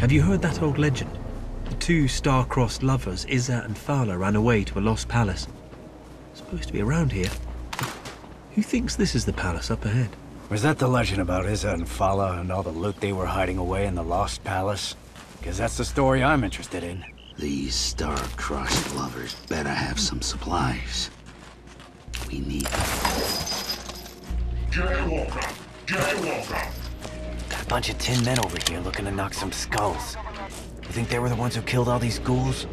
Have you heard that old legend? The two star-crossed lovers, Iza and Thala, ran away to a lost palace. Supposed to be around here. Who thinks this is the palace up ahead? Was that the legend about Iza and Thala and all the loot they were hiding away in the lost palace? Because that's the story I'm interested in. These star-crossed lovers better have some supplies. We need them. Jaywalker! Jaywalker! Got a bunch of tin men over here looking to knock some skulls. You think they were the ones who killed all these ghouls?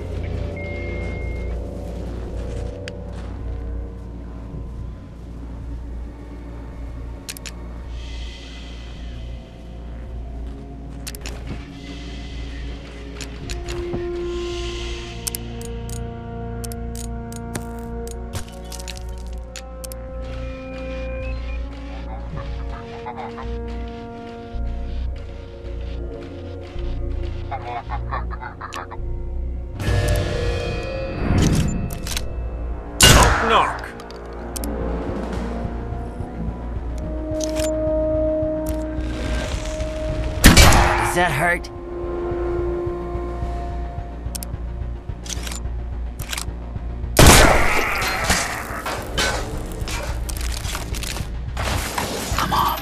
Knock! Does that hurt? Come on.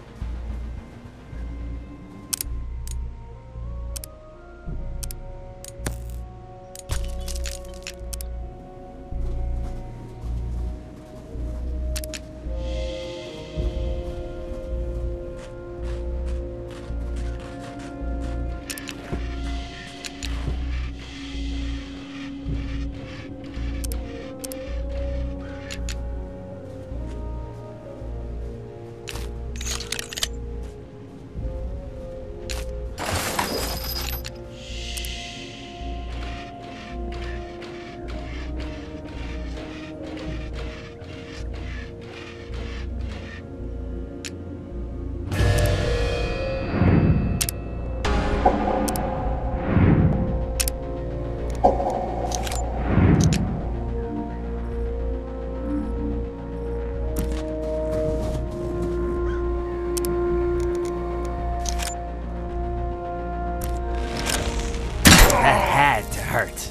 That had to hurt.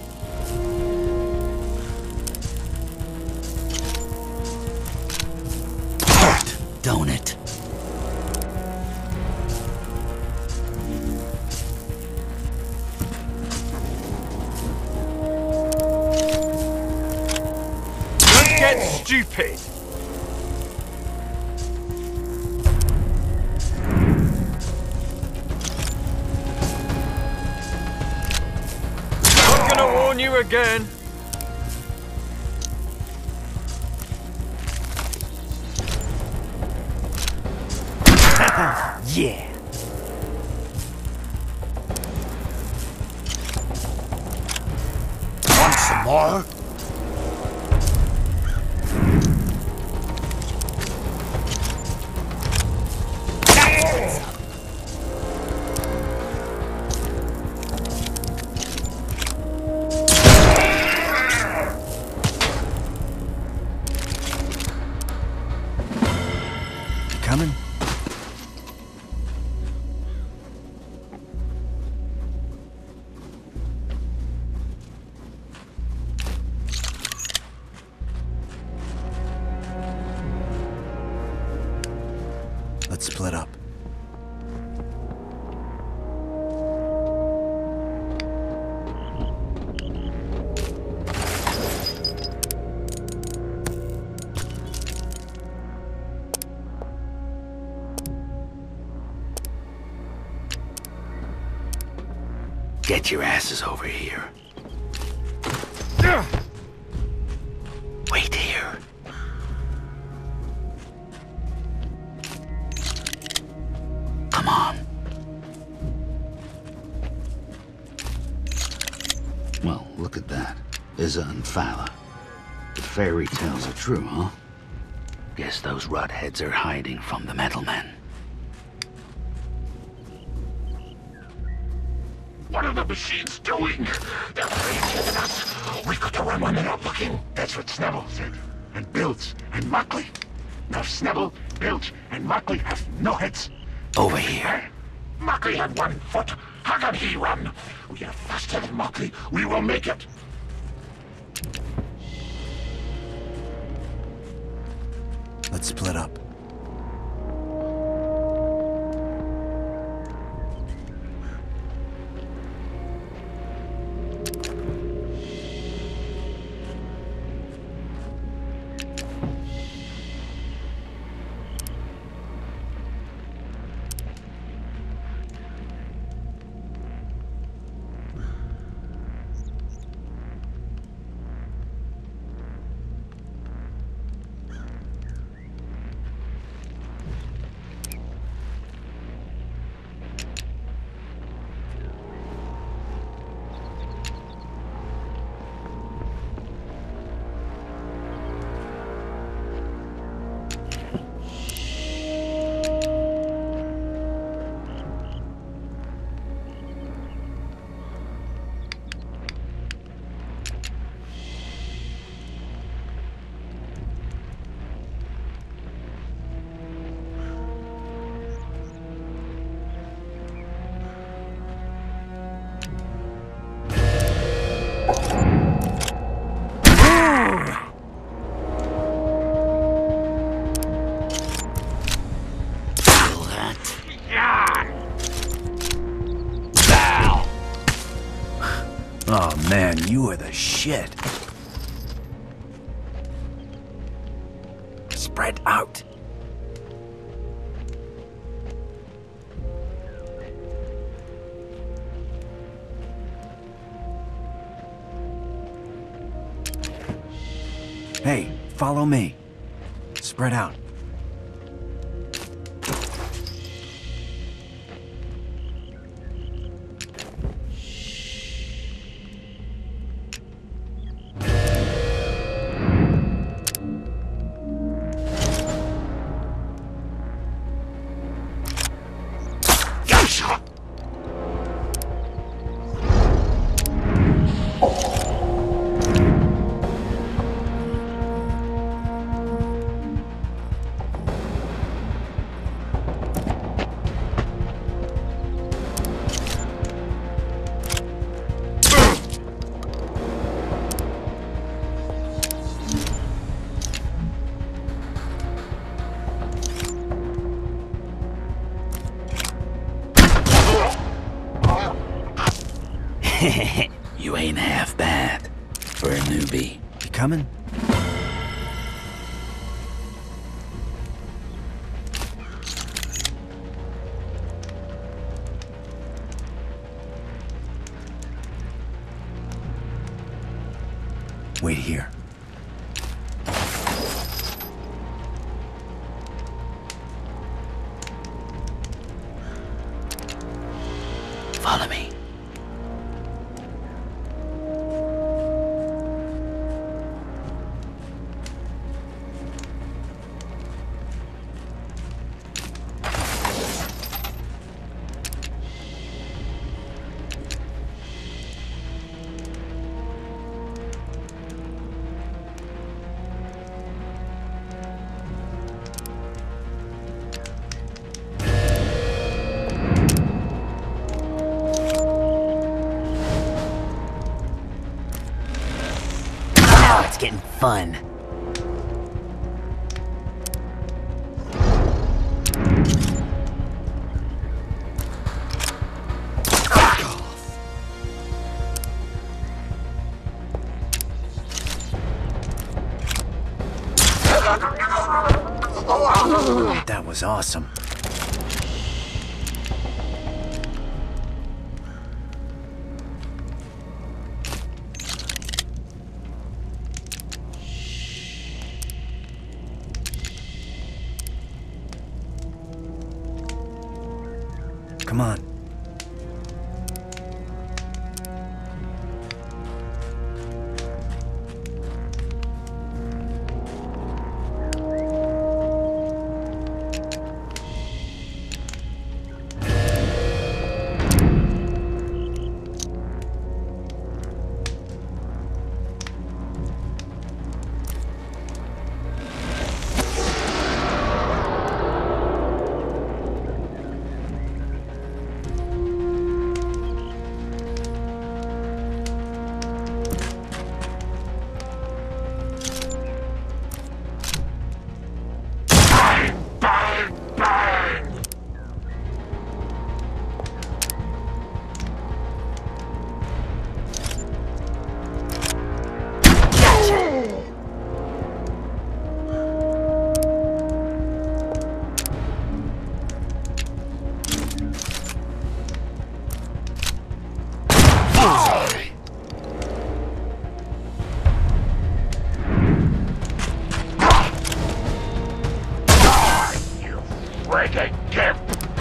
Hurt, don't it? Don't get stupid! I'm gonna warn you again. Yeah. Want some more? Coming? Let's split up. Get your asses over here. Wait here. Come on. Well, look at that. Iza and Thala. The fairy tales are true, huh? Guess those rudheads are hiding from the Metalmen. What are the machines doing? They're crazier than us. We've got to run when they're not looking. That's what Snubble said. And Bilge and Muckley. Now Snubble, Bilge, and Muckley have no heads. Over here. Mockley had 1 foot. How can he run? We are faster than Mockley. We will make it. Let's split up. Oh man, you are the shit. Spread out. Hey, follow me. Spread out. You ain't half bad for a newbie. You coming? Wait here. Follow me. Now it's getting fun. That was awesome. Come on. Friggin' gimp!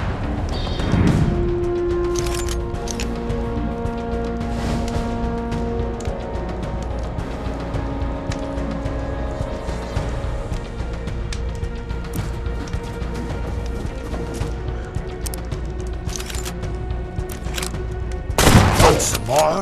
Want some more?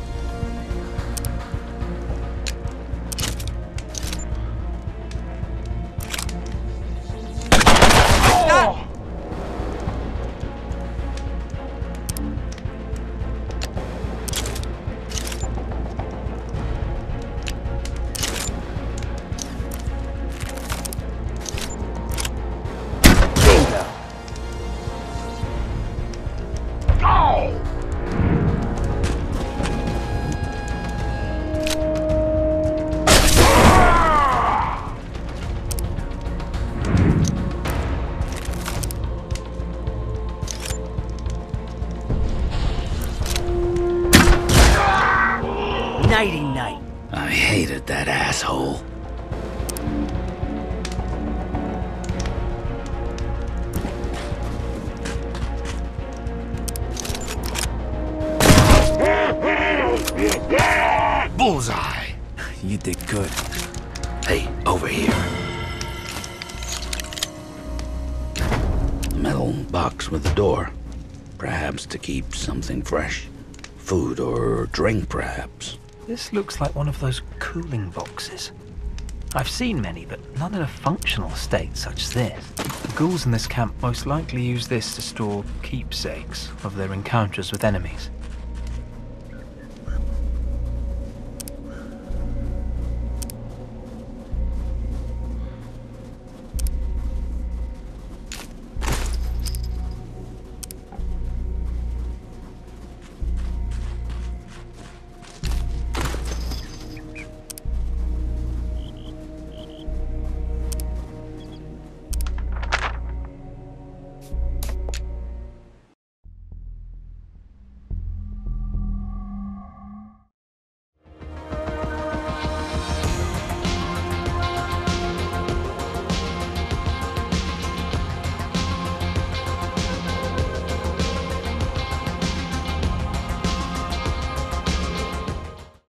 Nighty-night. I hated that asshole. Bullseye. You did good. Hey, over here. A metal box with a door. Perhaps to keep something fresh. Food or drink, perhaps. This looks like one of those cooling boxes. I've seen many, but none in a functional state such as this. The ghouls in this camp most likely use this to store keepsakes of their encounters with enemies.